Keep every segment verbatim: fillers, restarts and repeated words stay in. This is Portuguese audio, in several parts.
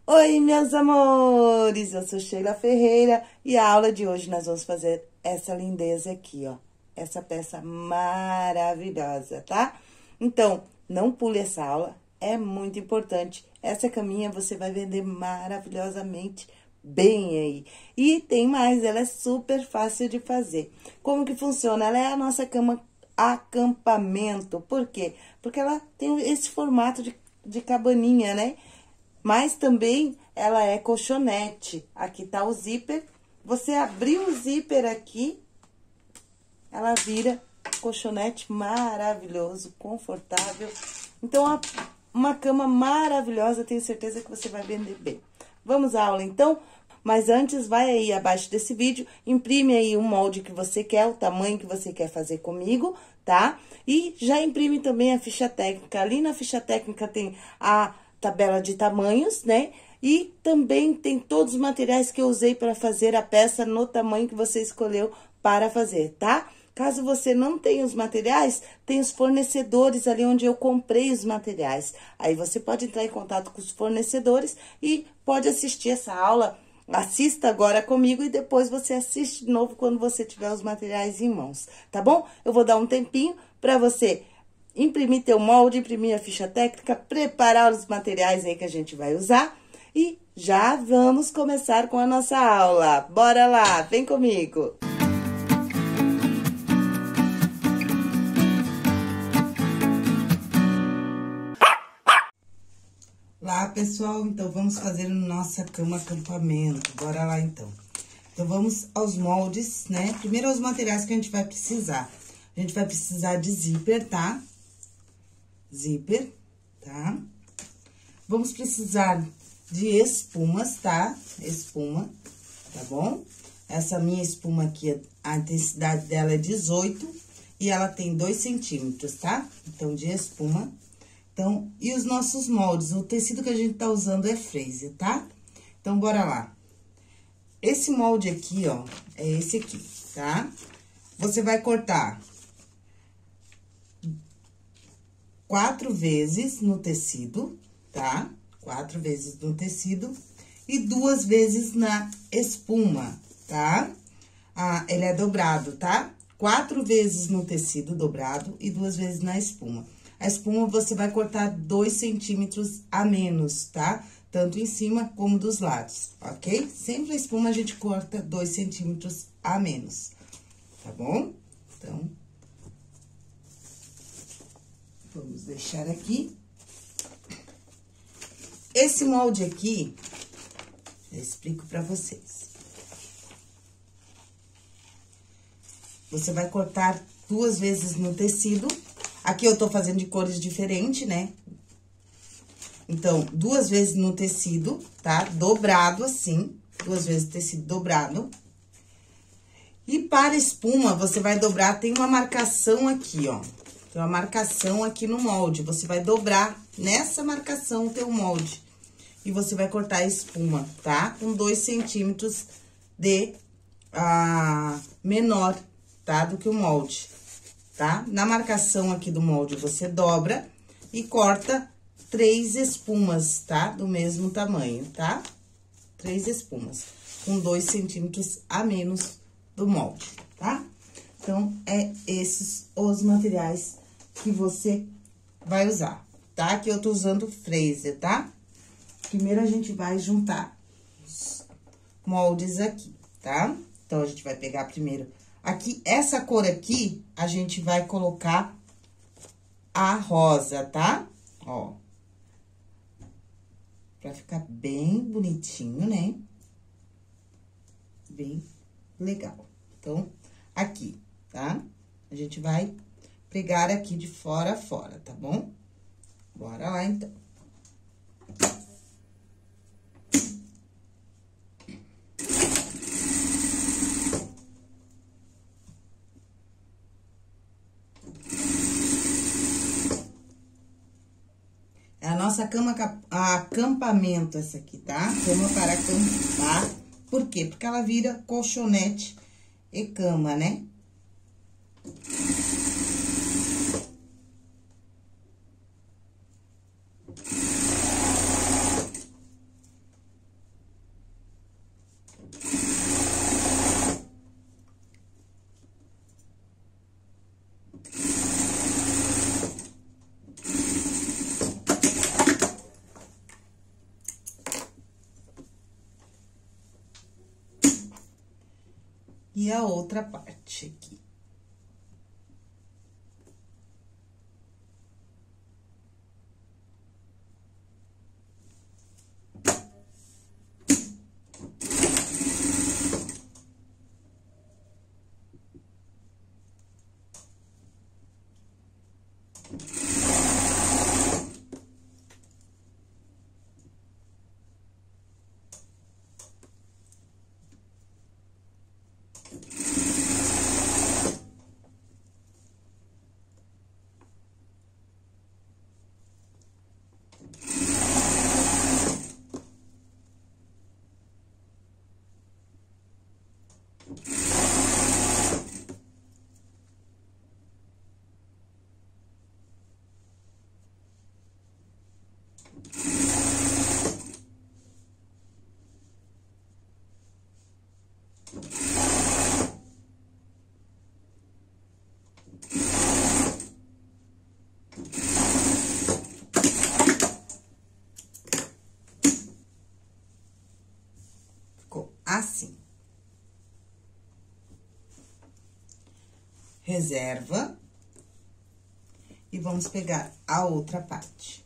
Oi, meus amores! Eu sou Sheila Ferreira e a aula de hoje nós vamos fazer essa lindeza aqui, ó. Essa peça maravilhosa, tá? Então, não pule essa aula, é muito importante. Essa caminha você vai vender maravilhosamente bem aí. E tem mais, ela é super fácil de fazer. Como que funciona? Ela é a nossa cama acampamento. Por quê? Porque ela tem esse formato de, de cabaninha, né? Mas também ela é colchonete. Aqui tá o zíper. Você abriu o zíper aqui, ela vira colchonete maravilhoso, confortável. Então, uma cama maravilhosa, tenho certeza que você vai vender bem. Vamos à aula, então? Mas antes, vai aí abaixo desse vídeo, imprime aí o molde que você quer, o tamanho que você quer fazer comigo, tá? E já imprime também a ficha técnica. Ali na ficha técnica tem a tabela de tamanhos, né? E também tem todos os materiais que eu usei para fazer a peça no tamanho que você escolheu para fazer, tá? Caso você não tenha os materiais, tem os fornecedores ali onde eu comprei os materiais. Aí você pode entrar em contato com os fornecedores e pode assistir essa aula. Assista agora comigo e depois você assiste de novo quando você tiver os materiais em mãos, tá bom? Eu vou dar um tempinho para você imprimir teu molde, imprimir a ficha técnica, preparar os materiais aí que a gente vai usar e já vamos começar com a nossa aula. Bora lá, vem comigo! Lá, pessoal, então vamos fazer nossa cama acampamento. Bora lá, então. Então, vamos aos moldes, né? Primeiro, aos materiais que a gente vai precisar. A gente vai precisar de zíper, tá? Zíper, tá? Vamos precisar de espumas, tá? Espuma, tá bom? Essa minha espuma aqui, a intensidade dela é dezoito e ela tem dois centímetros, tá? Então, de espuma. Então, e os nossos moldes? O tecido que a gente tá usando é frise, tá? Então, bora lá. Esse molde aqui, ó, é esse aqui, tá? Você vai cortar quatro vezes no tecido, tá? Quatro vezes no tecido e duas vezes na espuma, tá? Ah, ele é dobrado, tá? Quatro vezes no tecido dobrado e duas vezes na espuma. A espuma você vai cortar dois centímetros a menos, tá? Tanto em cima como dos lados, ok? Sempre a espuma a gente corta dois centímetros a menos, tá bom? Então, vamos deixar aqui. Esse molde aqui, eu explico pra vocês. Você vai cortar duas vezes no tecido. Aqui eu tô fazendo de cores diferentes, né? Então, duas vezes no tecido, tá? Dobrado assim, duas vezes tecido dobrado. E para espuma, você vai dobrar, tem uma marcação aqui, ó. Tem uma marcação aqui no molde, você vai dobrar nessa marcação o teu molde. E você vai cortar a espuma, tá? Com dois centímetros de ah, menor, tá? Do que o molde. Tá? Na marcação aqui do molde, você dobra e corta três espumas, tá? Do mesmo tamanho, tá? Três espumas, com dois centímetros a menos do molde, tá? Então, é esses os materiais que você vai usar, tá? Aqui eu tô usando freezer, tá? Primeiro, a gente vai juntar os moldes aqui, tá? Então, a gente vai pegar primeiro... Aqui, essa cor aqui, a gente vai colocar a rosa, tá? Ó. Pra ficar bem bonitinho, né? Bem legal. Então, aqui, tá? A gente vai pregar aqui de fora a fora, tá bom? Bora lá, então. É a nossa cama acampamento, essa aqui, tá? Cama para acampar. Por quê? Porque ela vira colchonete e cama, né? e a outra parte aqui. Assim. Reserva. E vamos pegar a outra parte.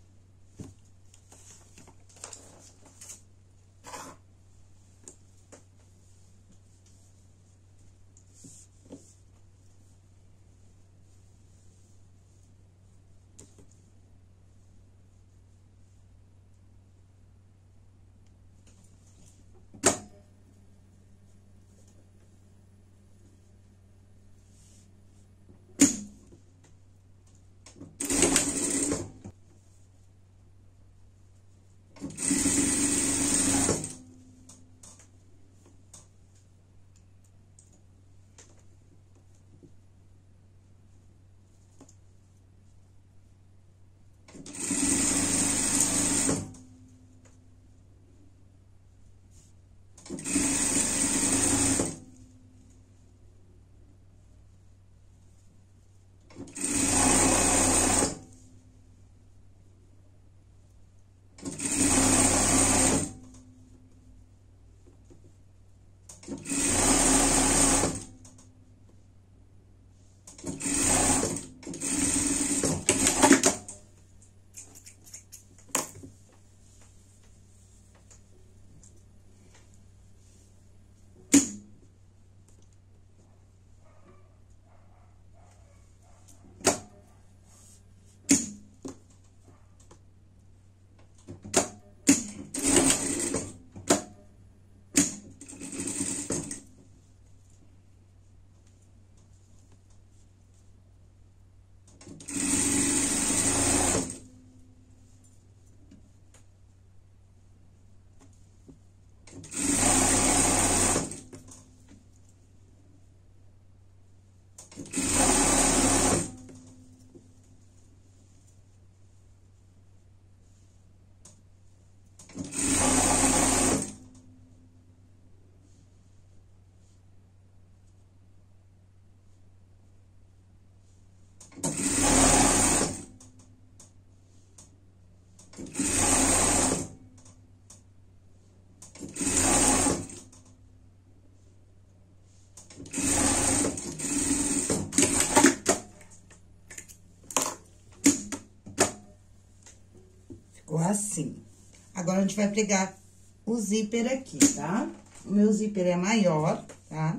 Ficou assim. Agora, a gente vai pregar o zíper aqui, tá? O meu zíper é maior, tá?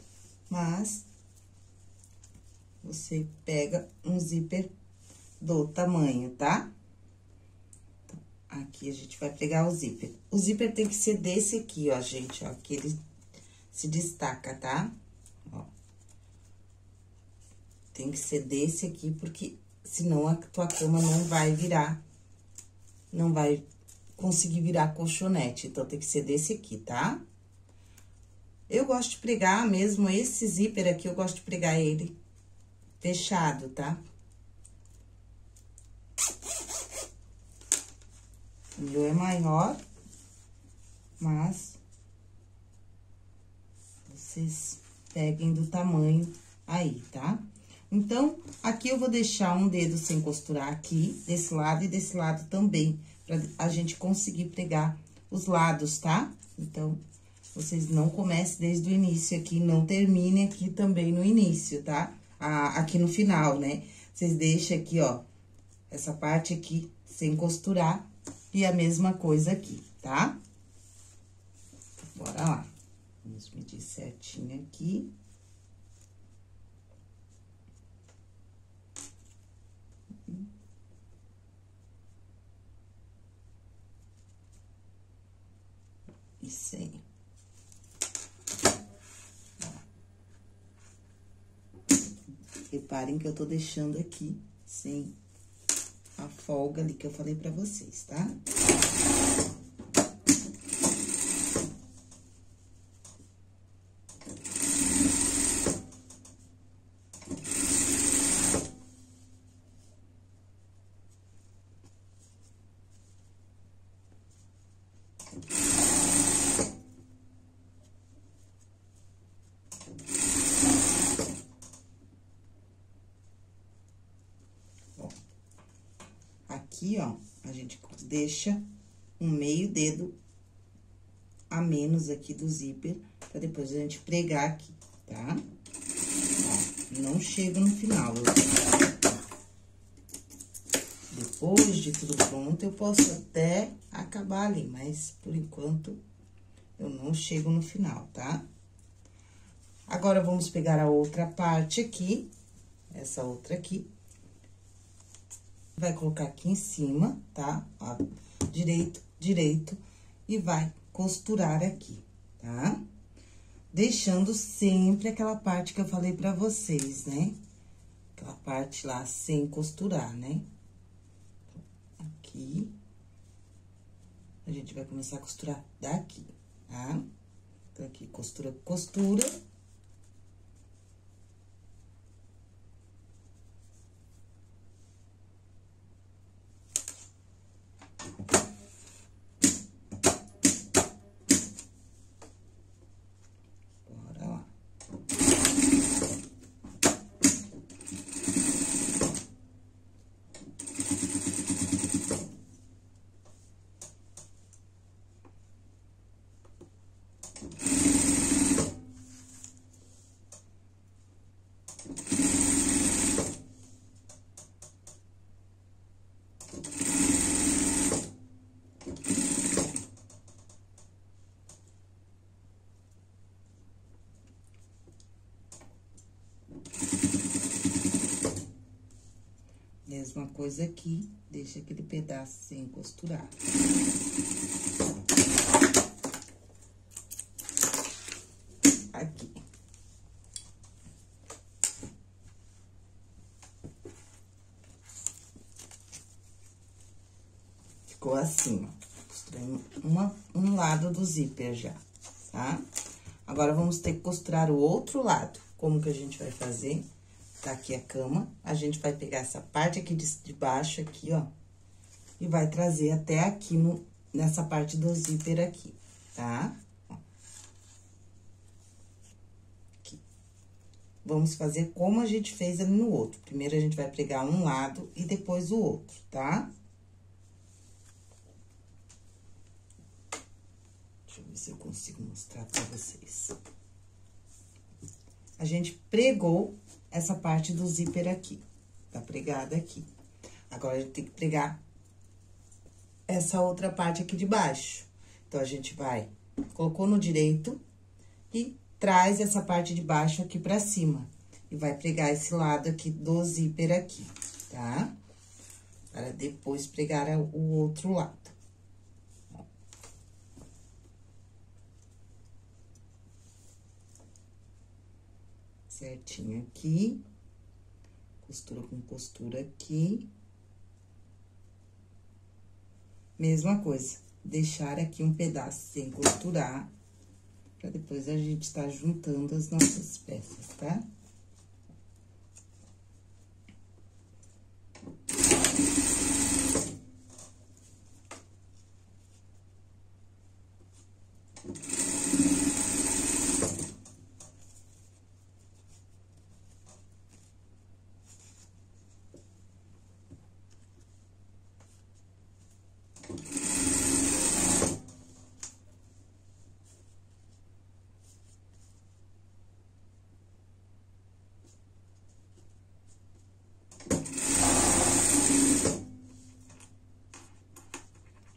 Mas, você pega um zíper do tamanho, tá? Então, aqui a gente vai pregar o zíper. O zíper tem que ser desse aqui, ó, gente, ó, que ele se destaca, tá? Ó. Tem que ser desse aqui, porque senão a tua cama não vai virar, não vai conseguir virar colchonete. Então, tem que ser desse aqui, tá? Eu gosto de pregar mesmo esse zíper aqui, eu gosto de pregar ele fechado, tá? O meu é maior, mas vocês peguem do tamanho aí, tá? Então, aqui eu vou deixar um dedo sem costurar aqui, desse lado e desse lado também, pra a gente conseguir pregar os lados, tá? Então, vocês não comecem desde o início aqui, não terminem aqui também no início, tá? Ah, aqui no final, né? Vocês deixam aqui, ó, essa parte aqui sem costurar e a mesma coisa aqui, tá? Bora lá. Vamos medir certinho aqui. E cem. Reparem que eu tô deixando aqui sem a folga ali que eu falei pra vocês, tá? Aqui, ó, a gente deixa um meio dedo a menos aqui do zíper, pra depois a gente pregar aqui, tá? Ó, não chega no final. Eu... Depois de tudo pronto, eu posso até acabar ali, mas por enquanto eu não chego no final, tá? Agora, vamos pegar a outra parte aqui, essa outra aqui. Vai colocar aqui em cima, tá? Ó, direito, direito, e vai costurar aqui, tá? Deixando sempre aquela parte que eu falei pra vocês, né? Aquela parte lá sem costurar, né? Aqui. A gente vai começar a costurar daqui, tá? Então, aqui, costura, costura. Bora lá. Mesma coisa aqui, deixa aquele pedaço sem costurar. Aqui. Ficou assim, ó. Costurei uma, um lado do zíper já, tá? Agora, vamos ter que costurar o outro lado. Como que a gente vai fazer? Tá aqui a cama, a gente vai pegar essa parte aqui de, de baixo aqui, ó, e vai trazer até aqui no, nessa parte do zíper aqui, tá? Ó. Aqui. Vamos fazer como a gente fez ali no outro. Primeiro, a gente vai pregar um lado e depois o outro, tá? Deixa eu ver se eu consigo mostrar pra vocês. A gente pregou essa parte do zíper aqui, tá pregada aqui. Agora, a gente tem que pregar essa outra parte aqui de baixo. Então, a gente vai, colocou no direito e traz essa parte de baixo aqui pra cima. E vai pregar esse lado aqui do zíper aqui, tá? Para depois pregar o outro lado. Certinho aqui, costura com costura aqui. Mesma coisa, deixar aqui um pedaço sem costurar, pra depois a gente tá juntando as nossas peças, tá?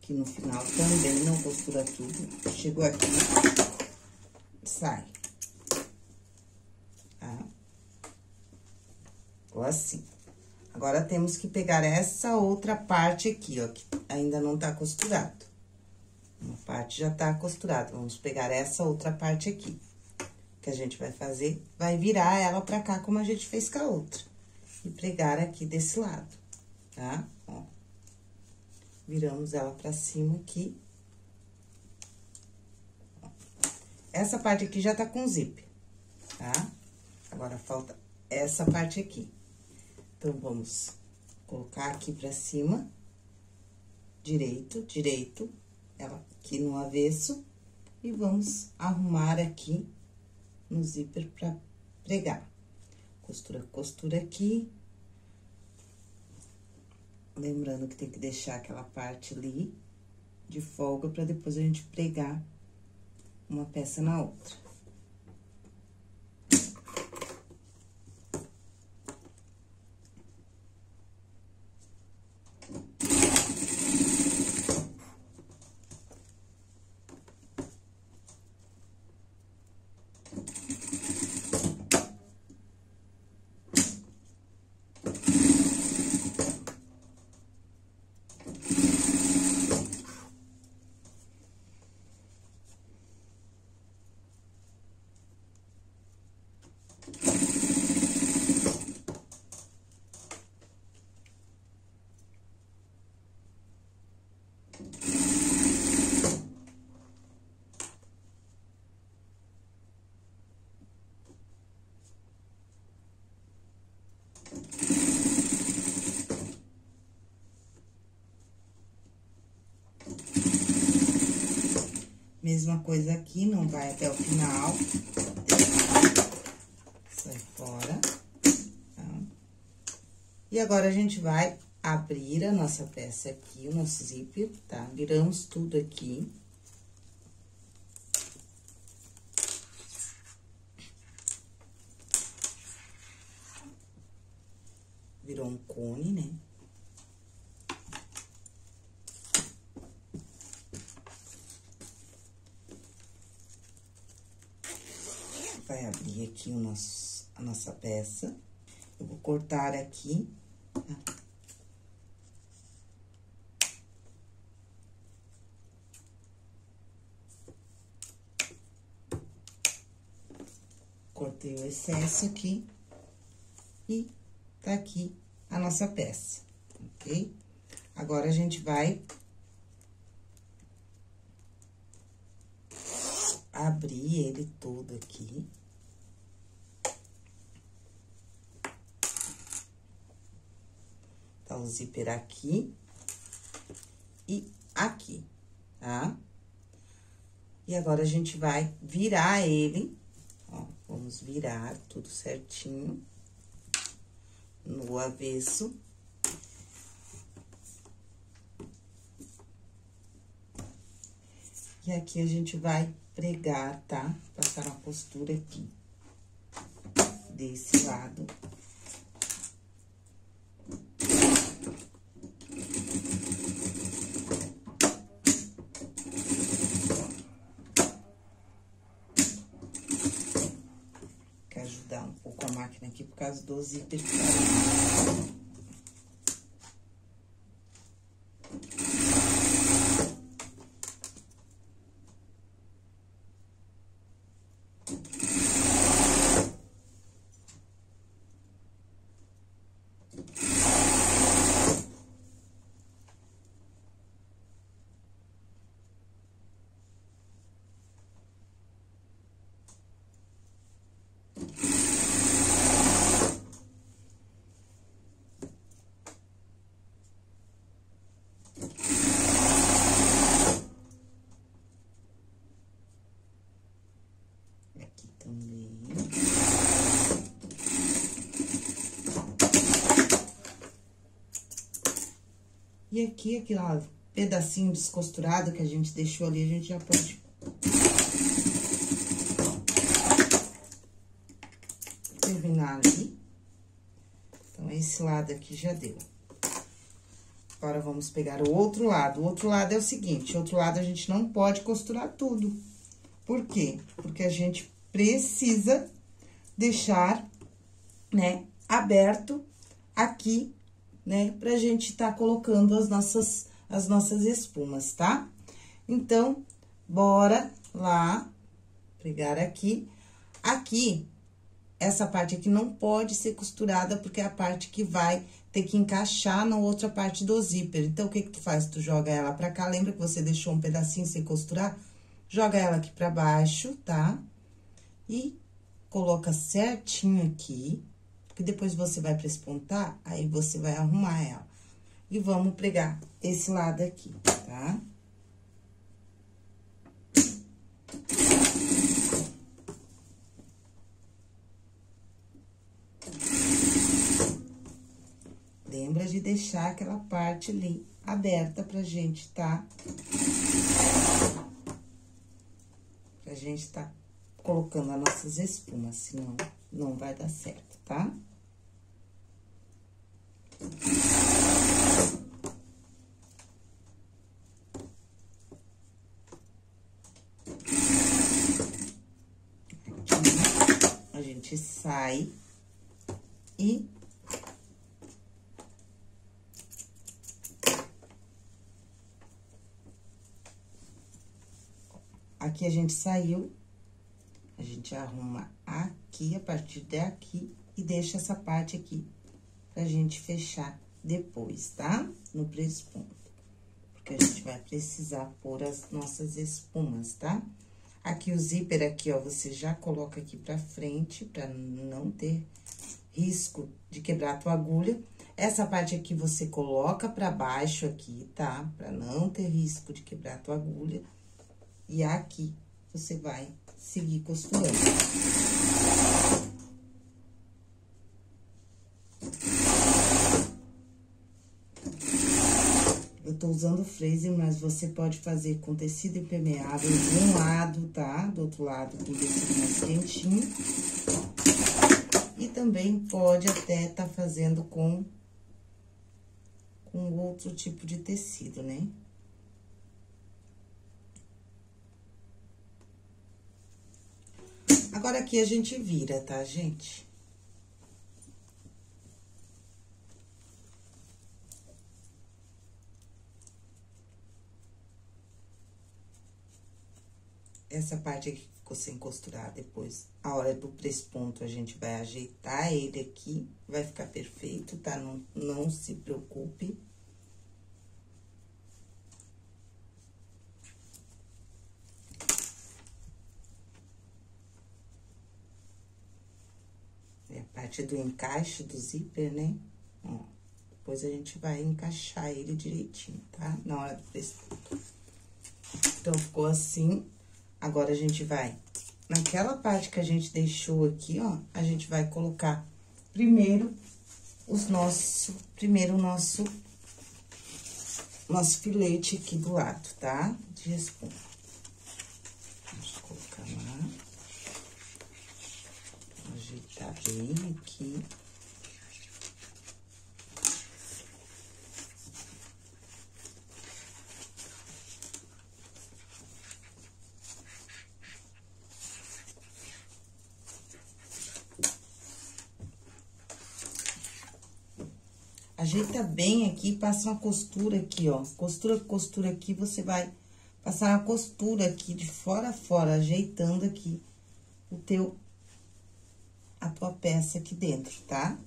Aqui no final também não costura tudo. Chegou aqui, sai. Tá? Ficou assim. Agora, temos que pegar essa outra parte aqui, ó, que ainda não tá costurado. Uma parte já tá costurada. Vamos pegar essa outra parte aqui. O que a gente vai fazer, vai virar ela pra cá, como a gente fez com a outra. E pregar aqui desse lado, tá? Ó. Viramos ela pra cima aqui. Essa parte aqui já tá com zíper, tá? Agora, falta essa parte aqui. Então, vamos colocar aqui pra cima, direito, direito, ela aqui no avesso, e vamos arrumar aqui no zíper pra pregar. Costura, costura aqui. Lembrando que tem que deixar aquela parte ali de folga pra depois a gente pregar uma peça na outra. Mesma coisa aqui, não vai até o final. Sai fora. Tá? E agora, a gente vai abrir a nossa peça aqui, o nosso zíper, tá? Viramos tudo aqui. Virou um cone, né? Vai abrir aqui o nosso, a nossa peça. Eu vou cortar aqui, tá? Cortei o excesso aqui e tá aqui a nossa peça, ok? Agora, a gente vai abrir ele todo aqui. Tá o zíper aqui e aqui, tá? E agora, a gente vai virar ele, ó, vamos virar tudo certinho no avesso. E aqui a gente vai pregar, tá? Passar uma costura aqui, desse lado. Quer ajudar um pouco a máquina aqui por causa do zíper. Aqui também. E aqui, aquele pedacinho descosturado que a gente deixou ali, a gente já pode terminar ali. Então, esse lado aqui já deu. Agora, vamos pegar o outro lado. O outro lado é o seguinte, o outro lado a gente não pode costurar tudo. Por quê? Porque a gente precisa deixar, né, aberto aqui, né, pra gente tá colocando as nossas, as nossas espumas, tá? Então, bora lá pregar aqui. Aqui, essa parte aqui não pode ser costurada, porque é a parte que vai ter que encaixar na outra parte do zíper. Então, o que que tu faz? Tu joga ela pra cá, lembra que você deixou um pedacinho sem costurar? Joga ela aqui pra baixo, tá? E coloca certinho aqui, porque depois você vai prespontar, aí você vai arrumar ela. E vamos pregar esse lado aqui, tá? Lembra de deixar aquela parte ali aberta pra gente, tá? Pra gente tá colocando as nossas espumas, senão não vai dar certo, tá? Aqui, a gente sai e aqui a gente saiu, a gente arruma aqui, a partir daqui, e deixa essa parte aqui pra gente fechar depois, tá? No presponto. Porque a gente vai precisar pôr as nossas espumas, tá? Aqui o zíper aqui, ó, você já coloca aqui pra frente, pra não ter risco de quebrar a tua agulha. Essa parte aqui você coloca pra baixo aqui, tá? Pra não ter risco de quebrar a tua agulha. E aqui, você vai seguir costurando. Eu tô usando freezer, mas você pode fazer com tecido impermeável de um lado, tá? Do outro lado, com tecido mais quentinho. E também pode até tá fazendo com, com outro tipo de tecido, né? Agora, aqui a gente vira, tá, gente? Essa parte aqui que ficou sem costurar, depois, a hora do presponto, a gente vai ajeitar ele aqui, vai ficar perfeito, tá? Não, não se preocupe. É a parte do encaixe do zíper, né? Ó, depois a gente vai encaixar ele direitinho, tá? Na hora do presponto. Então, ficou assim. Agora, a gente vai, naquela parte que a gente deixou aqui, ó, a gente vai colocar primeiro os nossos, primeiro o nosso, nosso filete aqui do lado, tá? De espuma. Vamos colocar lá. Ajeitar bem aqui. Ajeita bem aqui, passa uma costura aqui, ó. Costura, costura aqui, você vai passar uma costura aqui de fora a fora, ajeitando aqui o teu, a tua peça aqui dentro, tá?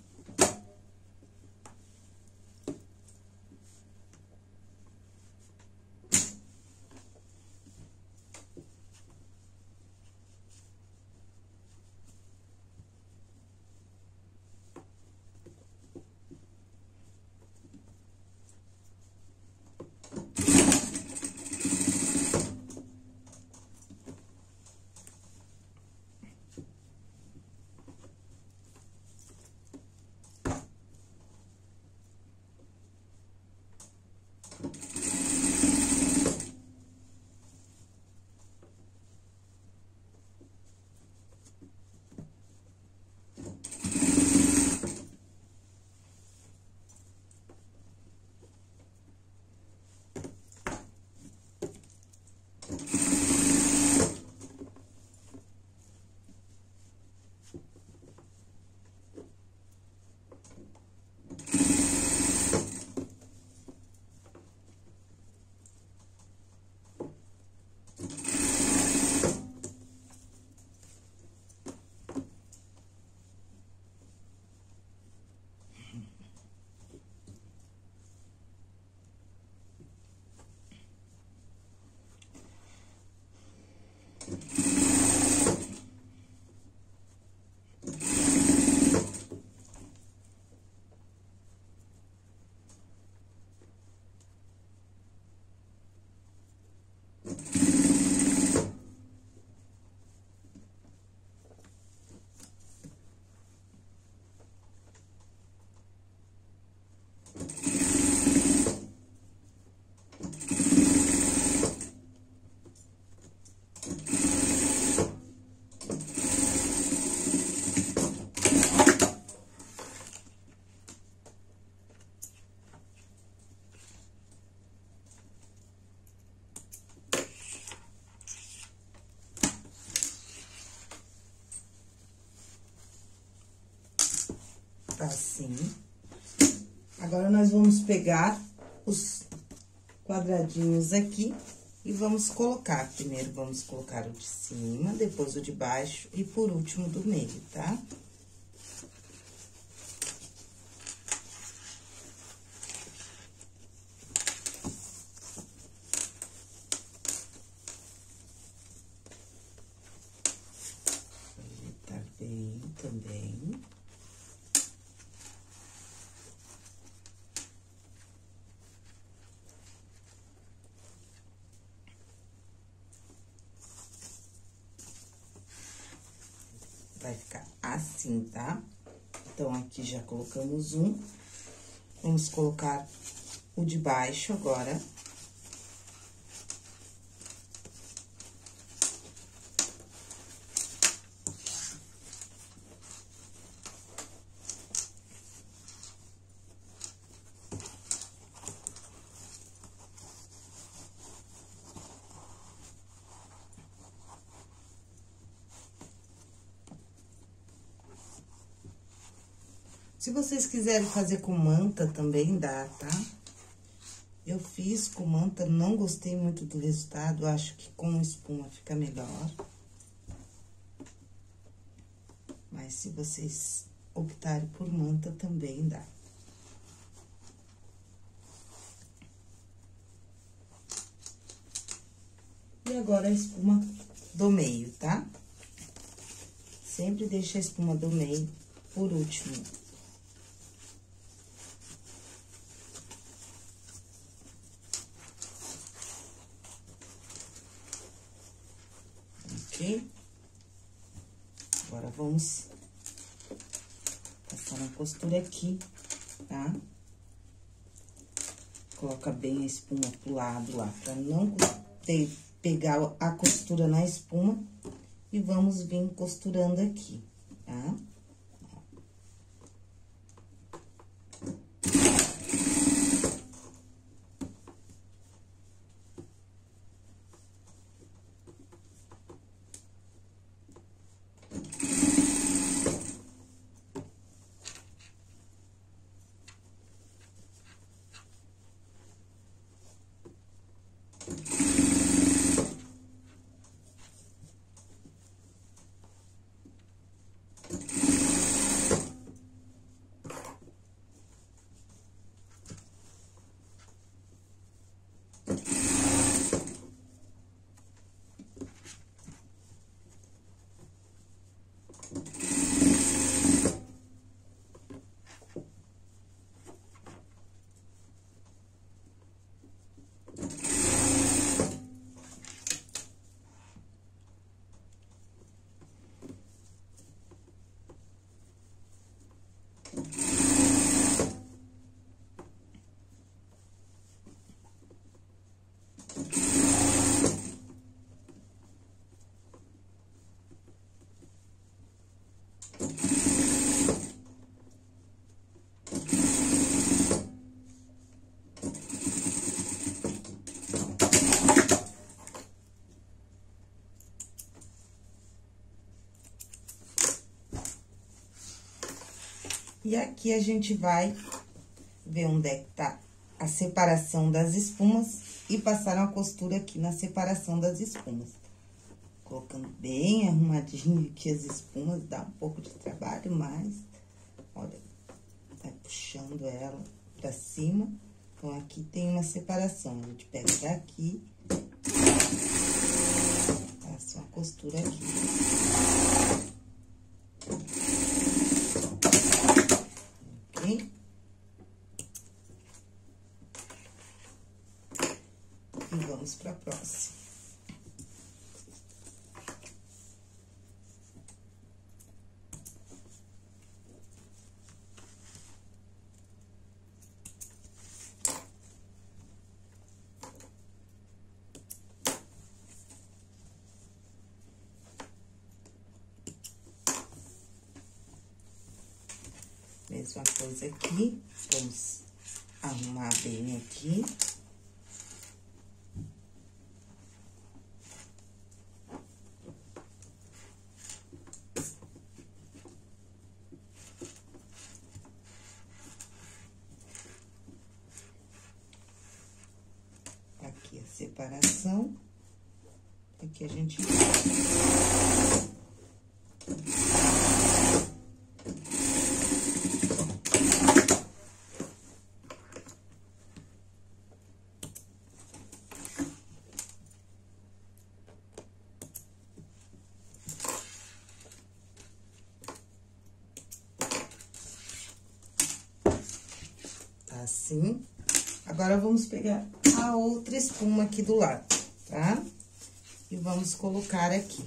Assim. Agora, nós vamos pegar os quadradinhos aqui e vamos colocar. Primeiro, vamos colocar o de cima, depois o de baixo e por último do meio, tá? Ajeitar bem também. Vai ficar assim, tá? Então, aqui já colocamos um. Vamos colocar o de baixo agora. Se vocês quiserem fazer com manta, também dá, tá? Eu fiz com manta, não gostei muito do resultado, acho que com espuma fica melhor. Mas se vocês optarem por manta, também dá. E agora, a espuma do meio, tá? Sempre deixa a espuma do meio por último. Agora, vamos passar uma costura aqui, tá? Coloca bem a espuma pro lado lá, pra não ter, pegar a costura na espuma. E vamos vir costurando aqui, tá? E aqui, a gente vai ver onde é que tá a separação das espumas e passar uma costura aqui na separação das espumas. Colocando bem arrumadinho aqui as espumas, dá um pouco de trabalho, mas, olha, vai puxando ela pra cima. Então, aqui tem uma separação, a gente pega daqui, passa uma costura aqui. Ok? E vamos pra próxima. Mesma coisa aqui, vamos arrumar bem aqui. Aqui a separação, aqui a gente... Assim. Agora, vamos pegar a outra espuma aqui do lado, tá? E vamos colocar aqui.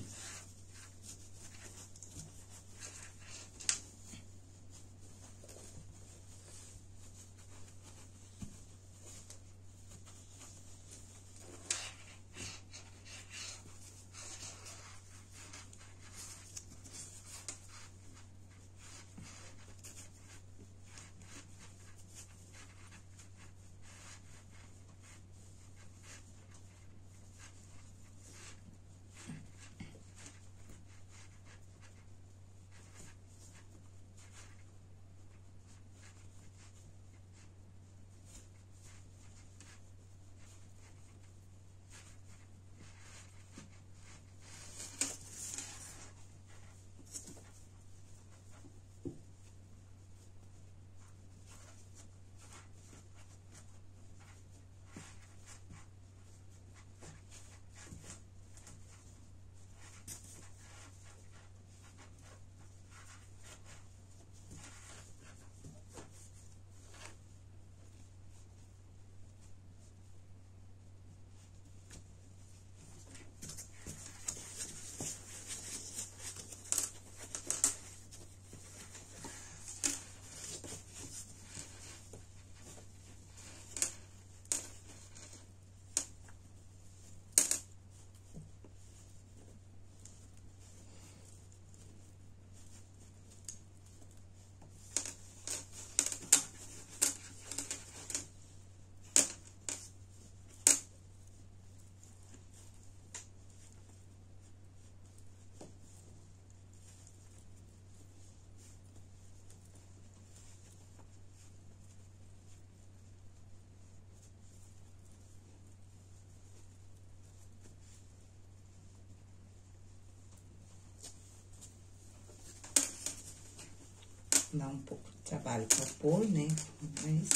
Dá um pouco de trabalho pra pôr, né? Mas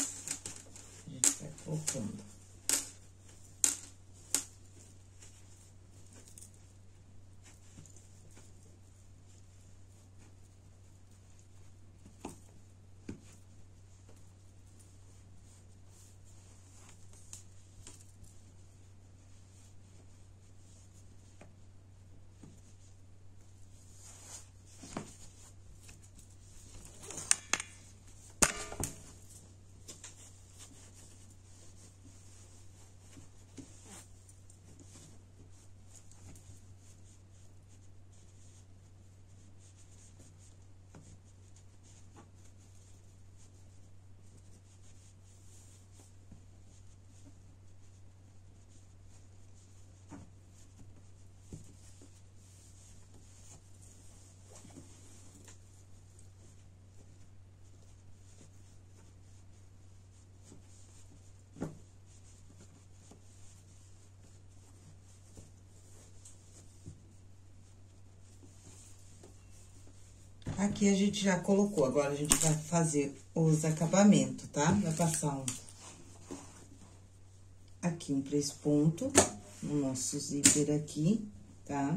a gente vai colocando. Aqui a gente já colocou, agora a gente vai fazer os acabamentos, tá? Vai passar um... Aqui um três pontos no nosso zíper aqui, tá?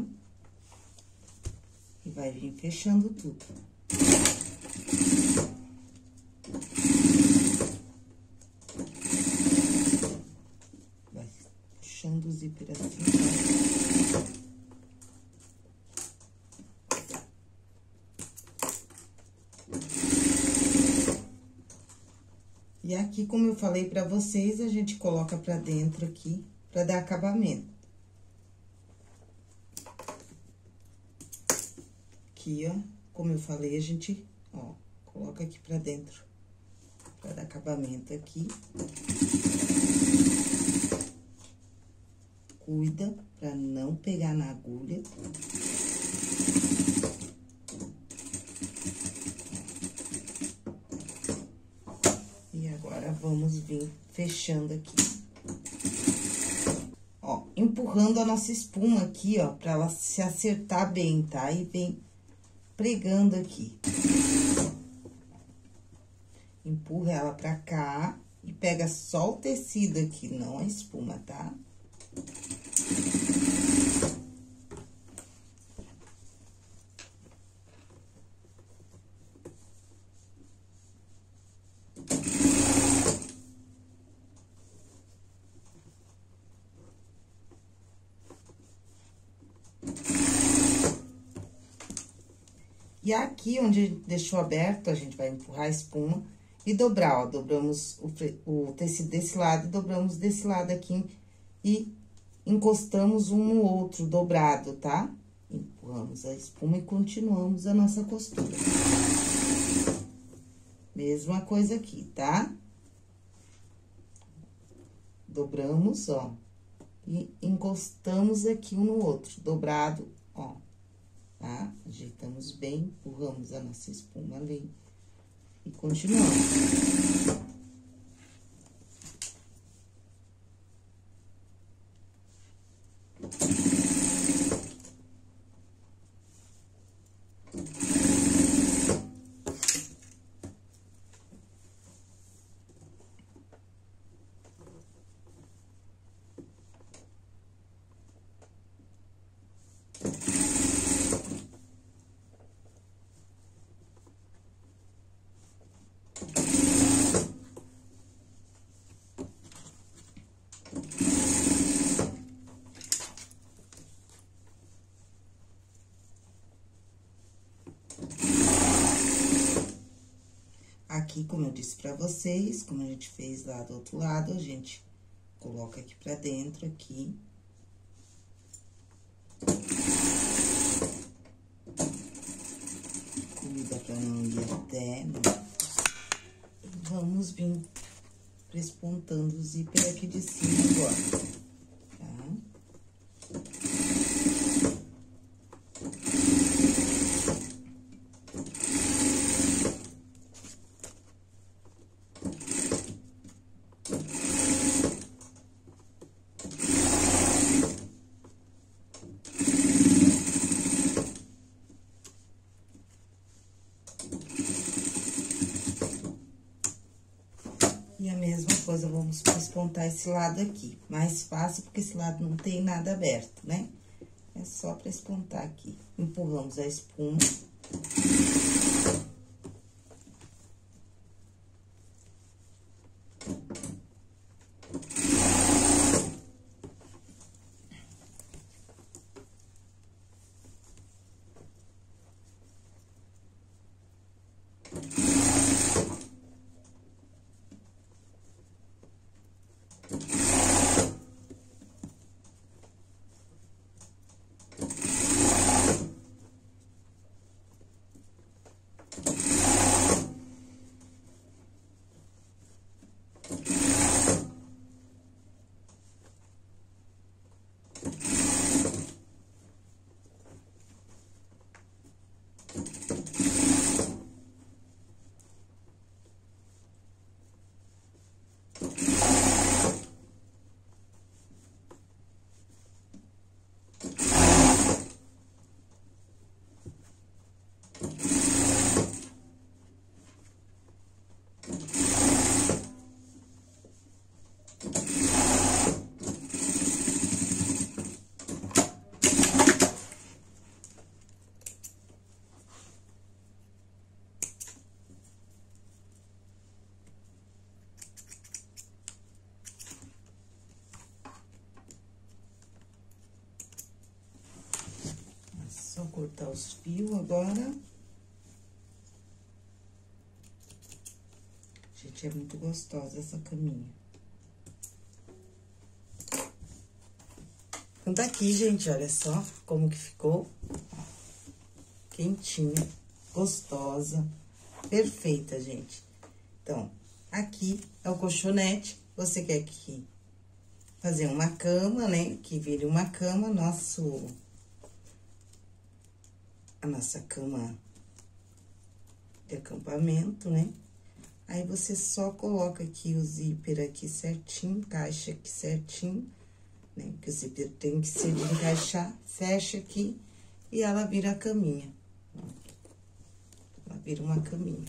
E vai vir fechando tudo. Vai puxando o zíper assim, tá? E aqui, como eu falei pra vocês, a gente coloca pra dentro aqui, pra dar acabamento. Aqui, ó, como eu falei, a gente, ó, Coloca aqui pra dentro, pra dar acabamento aqui. Cuida pra não pegar na agulha. E agora, vamos vir fechando aqui. Ó, empurrando a nossa espuma aqui, ó, pra ela se acertar bem, tá? E vem pregando aqui. Empurra ela pra cá e pega só o tecido aqui, não a espuma, tá? E aqui, onde deixou aberto, a gente vai empurrar a espuma e dobrar, ó. Dobramos o, o tecido desse lado e dobramos desse lado aqui e encostamos um no outro dobrado, tá? Empurramos a espuma e continuamos a nossa costura. Mesma coisa aqui, tá? Dobramos, ó, e encostamos aqui um no outro, dobrado, ó. Tá? Ajeitamos bem, empurramos a nossa espuma ali e continuamos. Aqui, como eu disse pra vocês, como a gente fez lá do outro lado, a gente coloca aqui pra dentro, aqui. Cuida pra não ir até, né? E vamos vir prespontando o zíper aqui de cima agora, tá? E a mesma coisa, vamos prespontar esse lado aqui. Mais fácil, porque esse lado não tem nada aberto, né? É só prespontar aqui. Empurramos a espuma. Só cortar os fios agora. Gente, é muito gostosa essa caminha. Então, tá aqui, gente, olha só como que ficou. Quentinha, gostosa. perfeita, gente. Então, aqui é o colchonete. Você quer que fazer uma cama, né? Que vire uma cama, nosso... A nossa cama de acampamento, né? Aí, você só coloca aqui o zíper aqui certinho, encaixa aqui certinho, né? Porque o zíper tem que ser de encaixar, fecha aqui e ela vira a caminha. Ela vira uma caminha.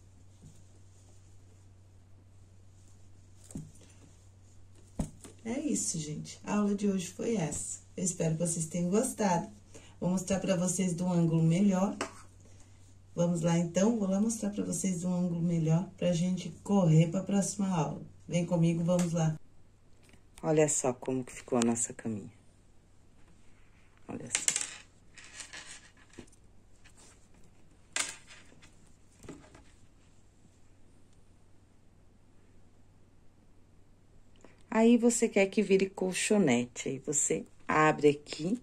É isso, gente. A aula de hoje foi essa. Eu espero que vocês tenham gostado. Vou mostrar pra vocês de um ângulo melhor. Vamos lá, então? Vou lá mostrar pra vocês de um ângulo melhor pra gente correr pra próxima aula. Vem comigo, vamos lá. Olha só como que ficou a nossa caminha. Olha só. Aí, você quer que vire colchonete, aí você abre aqui.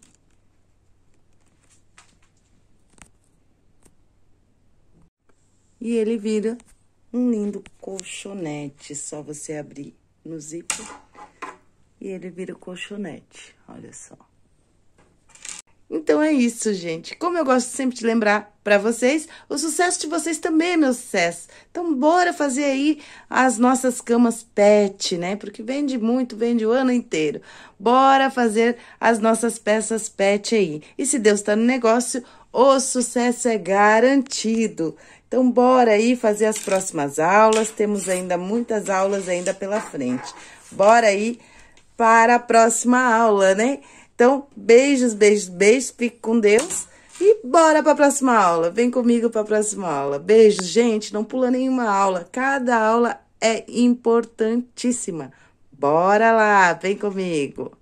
E ele vira um lindo colchonete, só você abrir no zíper e ele vira o colchonete, olha só. Então, é isso, gente. Como eu gosto sempre de lembrar pra vocês, o sucesso de vocês também é meu sucesso. Então, bora fazer aí as nossas camas pet, né? Porque vende muito, vende o ano inteiro. Bora fazer as nossas peças pet aí. E se Deus tá no negócio, o sucesso é garantido. Então, bora aí fazer as próximas aulas. Temos ainda muitas aulas ainda pela frente. Bora aí para a próxima aula, né? Então, beijos, beijos, beijos, fique com Deus e bora para a próxima aula. Vem comigo para a próxima aula. Beijos, gente, não pula nenhuma aula. Cada aula é importantíssima. Bora lá, vem comigo.